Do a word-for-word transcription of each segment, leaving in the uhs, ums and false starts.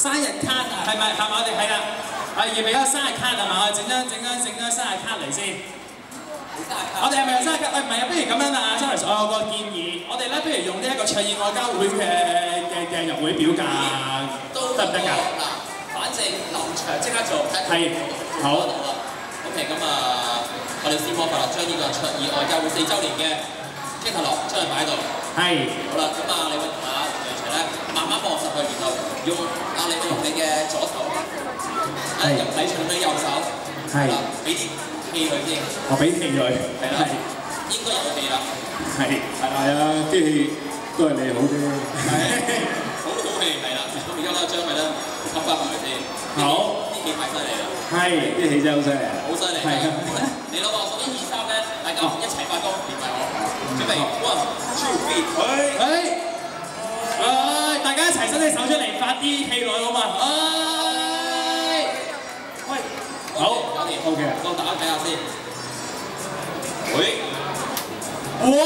生日卡啊，係咪係咪我哋係啦？啊，預備咗生日卡係嘛？我哋整張整張整張生日卡嚟先。我哋係咪有生日卡？喂，唔係啊，不如咁樣啦，阿 Charles， 我有個建議，我哋咧不如用呢一個卓爾愛交會嘅嘅嘅入會表格，得唔得㗎？ 嗱，反正臨場即刻做， 係好。 OK， 咁啊，我哋先魔法啦，將呢個卓爾愛交會四週年嘅 catalog 將佢擺喺度。係。好啦，咁啊，你會同阿楊翔咧慢慢望實佢，然後用啊，你會用你嘅左手，啊入禮場嘅右手，係啦，俾啲氣佢先。 我俾氣佢。係啦。 應該有氣啦。係。 係咪啊？啲氣都係你好啫。係。 好好氣係啦，咁而家咧將佢咧吸翻埋先。好。啲氣太犀利啦。係，啲氣真係好犀利。好犀利。係啊。你諗下，數一二三咧，大家一齊發功，連埋我。準備 one two three， 去。誒，大家一齊伸隻手出嚟，發啲氣落去好嘛？誒，喂，好，搞掂 ，OK， 我大家睇下先。喂，哇！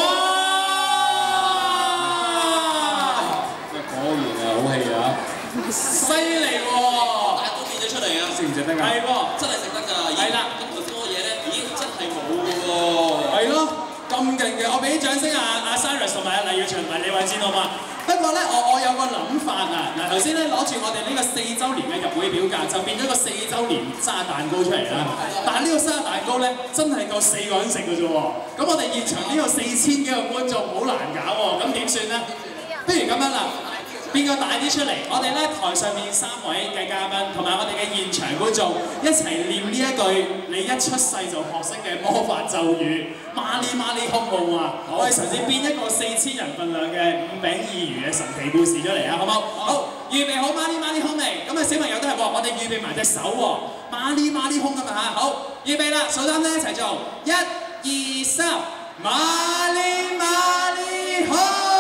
果然係好氣啊！犀利喎！大家都變咗出嚟啊！食唔食得㗎？係喎，真係食得㗎。係啦，咁頭先嗰個嘢咧，咦，真係冇㗎喎。係咯。咁勁嘅，我俾啲掌聲啊！阿 Cyrus 同埋阿黎耀祥同埋李慧芝好嘛？不過咧，我我有個諗法啊！嗱，頭先咧攞住我哋呢個四週年嘅入會表格，就變咗個四週年生日蛋糕出嚟啦。但係呢個生日蛋糕咧，真係夠四個人食嘅啫喎。咁我哋現場呢個四千幾個觀眾好難搞喎，咁點算咧？不如咁樣啦。變個大啲出嚟，我哋咧台上面三位嘅嘉賓同埋我哋嘅現場觀眾一齊念呢一句你一出世就學識嘅魔法咒語，媽哩媽哩空夢啊！我哋嘗試變一個四千人份量嘅五餅二魚嘅神奇故事出嚟啊！好唔好？好，預備好媽哩媽哩空未？咁啊小朋友都係喎，我哋預備埋隻手喎，媽哩媽哩空咁啊嚇！好，預備啦，數三咧一齊做，一、二、三，媽哩媽哩空。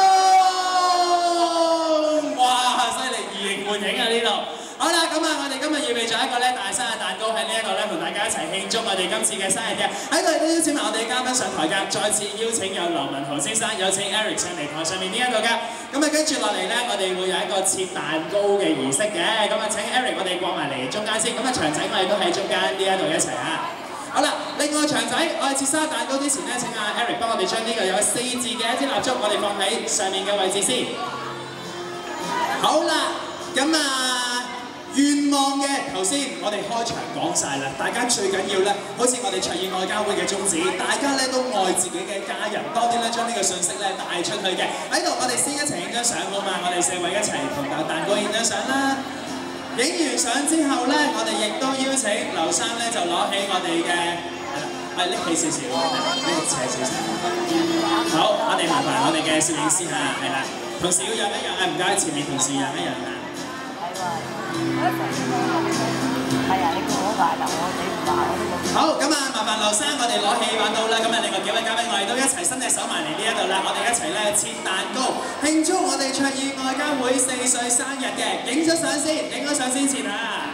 影啊呢度，好啦，咁啊，我哋今日預備咗一個咧大生日蛋糕喺呢一個咧，同大家一齊慶祝我哋今次嘅生日嘅，喺度亦都邀請埋我哋嘅嘉賓上台㗎，再次邀請有劉文豪先生，有請 Eric 上嚟台上面呢一度㗎，咁啊跟住落嚟咧，我哋會有一個切蛋糕嘅儀式嘅，咁啊請 Eric 我哋過埋嚟中間先，咁啊長仔我哋都喺中間呢一度一齊啊。好啦，另外長仔，我哋切生日蛋糕之前咧，請阿 Eric 幫我哋將呢個有四字嘅一支蠟燭，我哋放喺上面嘅位置先。好啦。咁啊，願望嘅頭先我哋開場講晒啦，大家最緊要咧，好似我哋卓爾愛交會嘅宗旨，大家咧都愛自己嘅家人，多啲咧將呢個信息咧帶出去嘅。喺度我哋先一齊影張相好嘛，我哋四位一齊同大蛋糕影張相啦。影完相之後咧，我哋亦都邀請劉生咧就攞起我哋嘅係啦，係拎起少少，拎起少少。好，我哋麻煩我哋嘅攝影師嚇，係啦，同時要讓一讓，誒唔該，前面同事讓一讓啊。係啊，你叫我買就我你唔買我都冇。好，咁啊，麻煩劉生，我哋攞起把刀啦。咁啊，另外幾位嘉賓，我哋都一齊伸隻手埋嚟呢一度啦。我哋一齊咧切蛋糕，慶祝我哋卓爾愛交會四歲生日嘅。影咗相先，影咗相先切啊！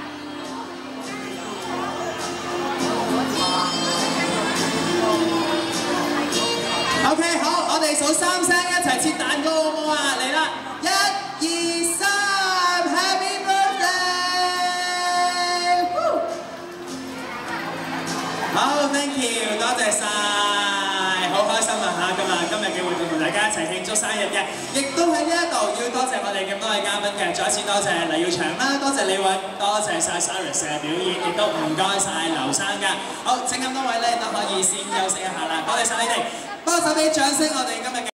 OK， 好，我哋數三聲一齊切蛋糕好唔好啊？嚟啦，一、二、三 ，Happy Birthday！ 好 ，Thank you， 多謝晒，好開心啊嚇！今日今日嘅活動同大家一齊慶祝生日嘅，亦都喺呢一度要多謝我哋咁多位嘉賓嘅，再一次多謝黎耀祥啦，多謝李韻，多謝晒 Cyrus 嘅表演，亦都唔該晒劉生㗎。好，請咁多位咧都可以先休息一下啦，多謝晒你哋。 多手俾掌聲，我哋今日嘅。